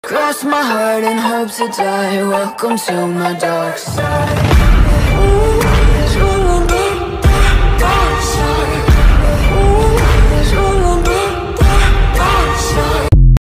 Cross my heart and hope to die. Welcome to my dark side.